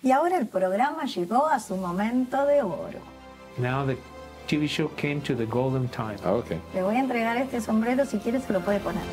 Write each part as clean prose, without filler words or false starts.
Y ahora el programa llegó a su momento de oro. Now the TV show came to the golden time. Oh, okay. Le voy a entregar este sombrero, si quiere se lo puede poner.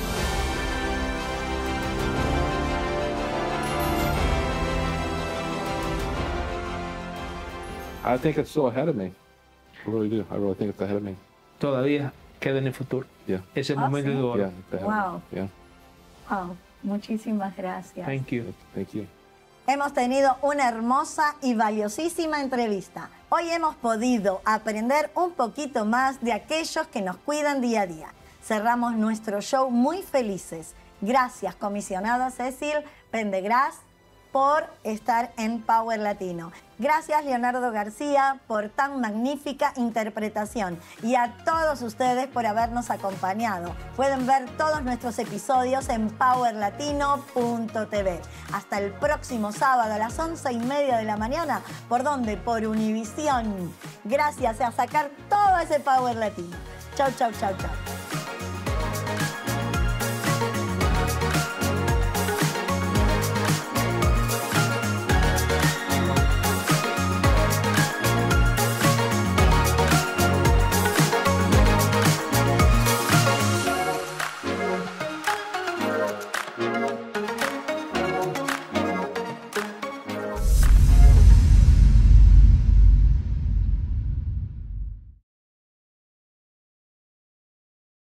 I think it's still ahead of me. I really do. I really think it's ahead of me. Todavía queda en el futuro. Yeah. Es el Ah, momento sí. de oro. Yeah. It's ahead of me. Wow. Yeah. Wow, muchísimas gracias. Thank you. Thank you. Hemos tenido una hermosa y valiosísima entrevista. Hoy hemos podido aprender un poquito más de aquellos que nos cuidan día a día. Cerramos nuestro show muy felices. Gracias, comisionada Cecil Pendergrass, por estar en Power Latino. Gracias, Leonardo García, por tan magnífica interpretación. Y a todos ustedes por habernos acompañado. Pueden ver todos nuestros episodios en powerlatino.tv. Hasta el próximo sábado a las 11:30 de la mañana. ¿Por dónde? Por Univisión. Gracias a sacar todo ese Power Latino. Chau, chau, chau, chau.